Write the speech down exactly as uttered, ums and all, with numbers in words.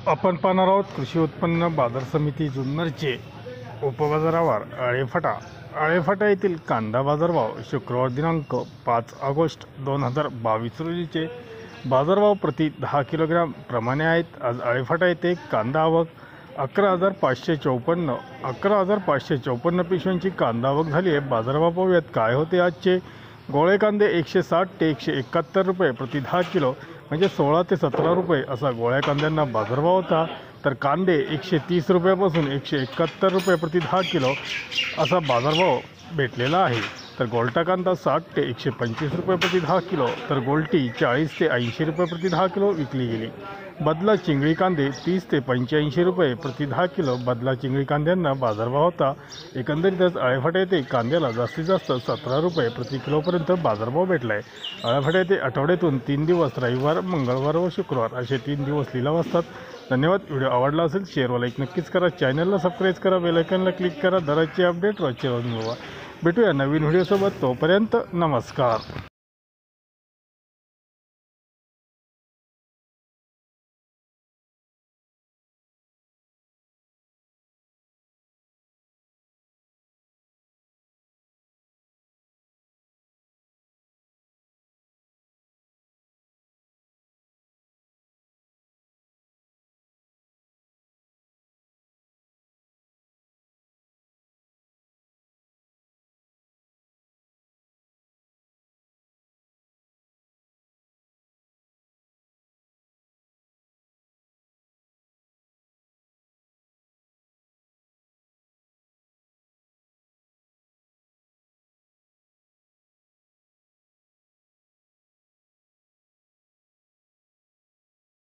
आपण पाहणार आहोत कृषी उत्पन्न बाजार समिती जुन्नरचे उपबाजारावर आळेफाटा आळेफाटा येथील कांदा बाजारभाव शुक्रवार दिनांक पाच ऑगस्ट दोन हजार बावीस रोजीचे बाजारभाव प्रति दहा किलोग्राम प्रमाणे आहेत। आज आळेफाटा येथे कांदा आवक अकरा हजार पाचशे चौपन्न अकरा हजार पाचशे चौपन्न पिशव्यांची कांदा आवक झाली आहे। बाजारभाव पाहूयात काय होते आजचे। गोळे कांदे एकशे साठ ते एकशे एकाहत्तर रुपये प्रति दहा किलो म्हणजे सोळा ते सतरा रुपये असा गोळ्या कांद्यांना बाजारभाव होता। तर कांदे एकशे तीस रुपयापासून एकशे एकाहत्तर रुपये प्रति दहा किलो असा बाजारभाव भेटलेला आहे। तर गोल्टा कांदा साठ ते एकशे पंचवीस रुपये प्रति दहा किलो तर गोल्टी चाळीस ते ऐंशी रुपये प्रति दहा किलो विकली गेली। बदला चिंगळी कांदे तीस ते पंच्याऐंशी रुपये प्रति दहा किलो बदला चिंगळी कांद्यांना बाजारभाव होता। एकंदरीतच आळेफाटा येथे कांद्याला जास्तीत जास्त सतरा रुपये प्रति किलोपर्यंत बाजारभाव भेटला आहे। आळेफाटा येथे आठवड्यातून तीन दिवस रविवार मंगळवार व शुक्रवार असे तीन दिवस लिलाव असतात। धन्यवाद। व्हिडिओ आवडला असेल शेअर व लाईक नक्कीच करा। चॅनलला सबस्क्राईब करा, बेल आयकॉनला क्लिक करा। दराचे अपडेट रोजचे रोज मिळवा। भेटूया नवीन व्हिडिओसोबत, तोपर्यंत नमस्कार।